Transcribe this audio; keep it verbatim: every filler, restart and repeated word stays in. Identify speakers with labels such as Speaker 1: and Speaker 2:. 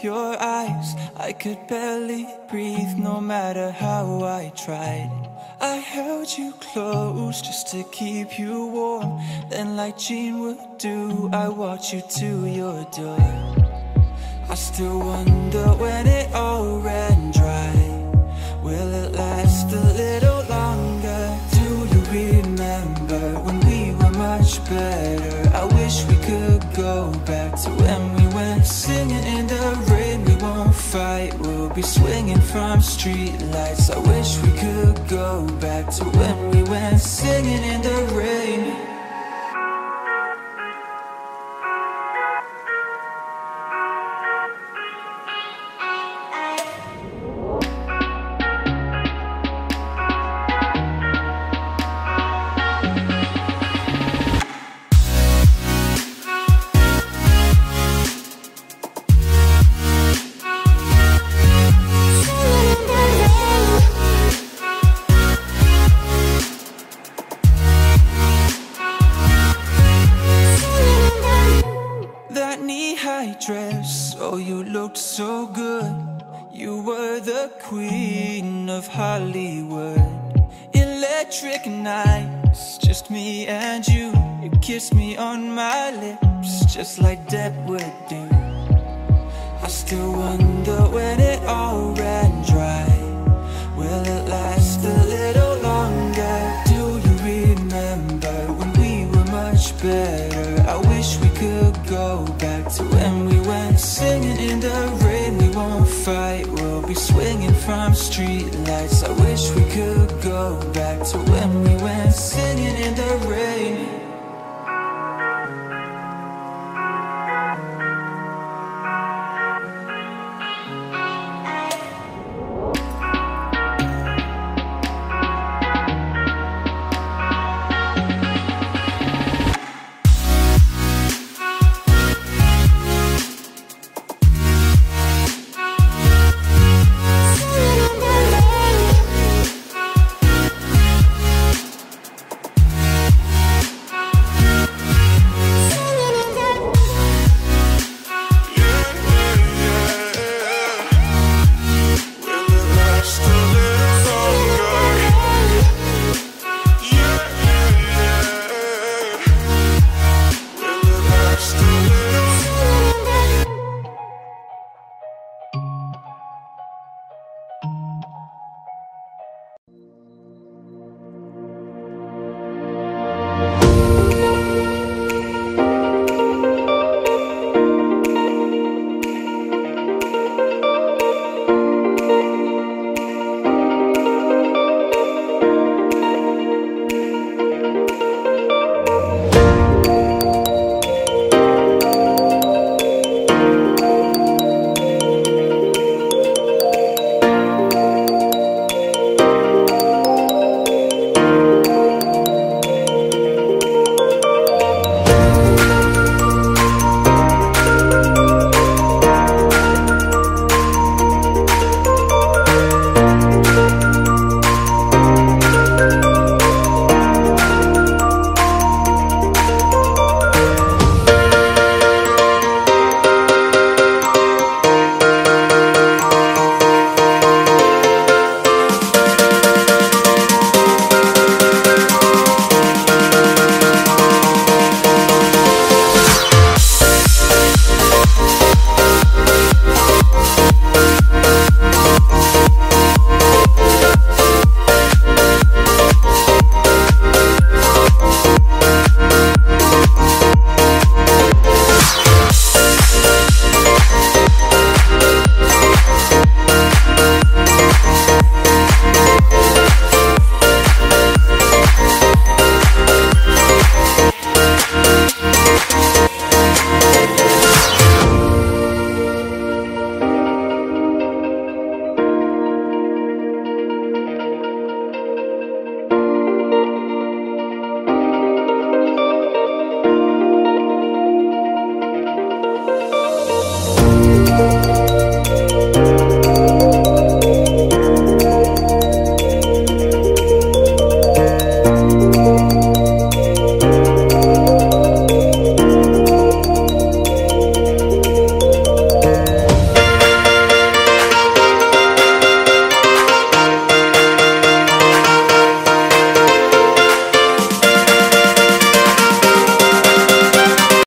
Speaker 1: your eyes, I could barely breathe no matter how I tried. I held you close just to keep you warm. Then like Jean would do, I walked you to your door. I still wonder when it all ran dry. Will it last a little longer? Do you remember when we were much better? I wish we could go back to when we went singing in the rain. We won't fight, we'll be swinging from street lights. I wish we could go back to when we went singing in the rain. Dress, oh you looked so good. You were the queen of Hollywood. Electric nights, just me and you. You kissed me on my lips, just like Depp would do. I still wonder when it all ran dry. Will it last a little longer? Do you remember when we were much better? I wish we could go back to when we went singing in the rain. We won't fight, we'll be swinging from street lights. I wish we could go back to when we went singing in the rain.